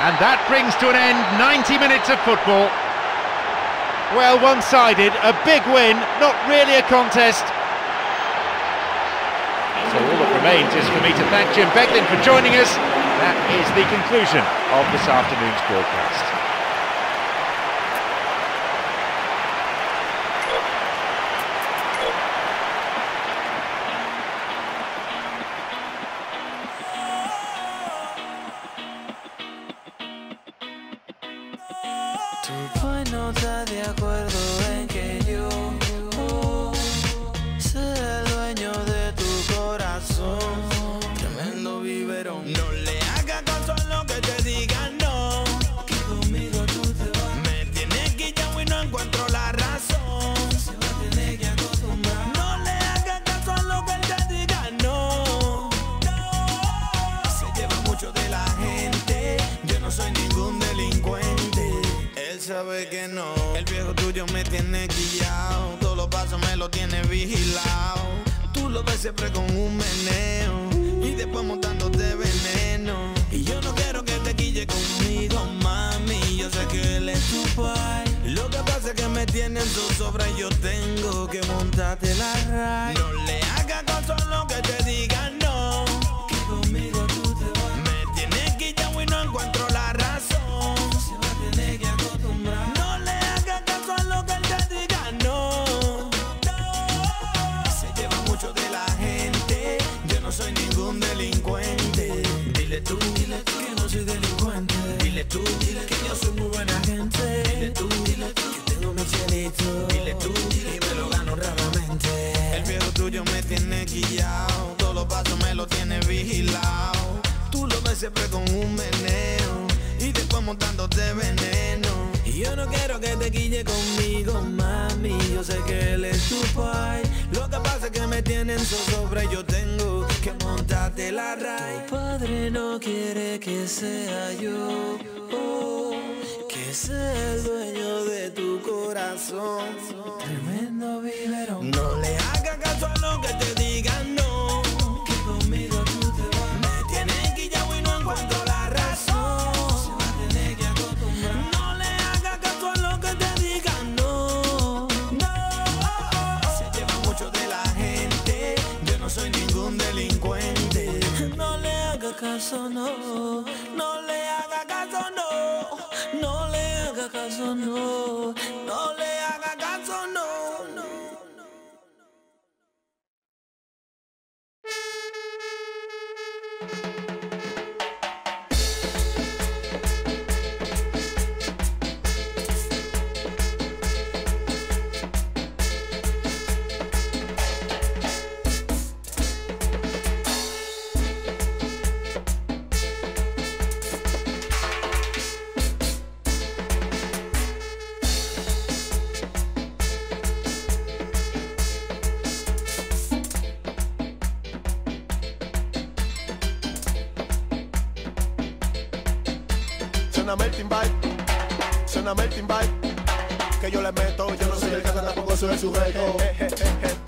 And that brings to an end 90 minutes of football. Well, one-sided, a big win, not really a contest. So all that remains is for me to thank Jim Beglin for joining us. That is the conclusion of this afternoon's broadcast. Tú pues no estás de acuerdo en que yo sea el dueño de tu corazón. Tremendo biberón. No le hagas caso a lo que te digan, no. Que conmigo tú te vas. Me tienes quillado y no encuentro la razón. Se va a tener que acostumbrar. No le hagas caso a lo que él te diga, no. Se lleva mucho de la gente. Yo no soy ningún delincuente. Él sabe que no. El viejo tuyo me tiene quillao. Todos los pasos me lo tiene vigilado. Tú lo ves siempre con un meneo y después montándote veneno. Y yo no quiero que te quille conmigo, mami. Yo sé que él es tu pai. Lo que pasa es que me tienen zozobra y yo tengo que montarte la raya. No le hagas caso a lo que te digan, no. Que conmigo tú te vas. Me tienes quillao y no encuentro la razón. Se va a tener que acostumbrar. No le hagas caso a lo que él te diga, no. Se lleva mucho de la gente. Yo no soy ningún delincuente. Dile tú que no soy delincuente. Dile tú que yo soy muy buena gente. Dile tú que tengo mi cielito. Dile tú y me lo gano raramente. El viejo tuyo me tiene quillao. Todos los pasos me lo tiene vigilado. Tú lo ves siempre con un meneo y después montándote veneno. Y yo no quiero que te quille conmigo, mami. Yo sé que él es tu pai. Lo que pasa es que me tienen zozobra y yo tengo que montarte la raya. Tu padre no quiere que sea yo, que sea el dueño de tu corazón. Tremendo biberón. No le hagas caso a lo que te digan, no. Que conmigo tú te vas. Me tienes quillao y no encuentro la razón. Se va a tener que acostumbrar. No le hagas caso a lo que te digan, no. Se lleva mucho de la gente. Yo no soy ningún delincuente. No le hagas caso, no. No le hagas caso, no. No le hagas caso, no. No le hagas caso, no. Suéname el timbal, que yo le meto. Yo no soy el gato, tampoco soy el sujeto.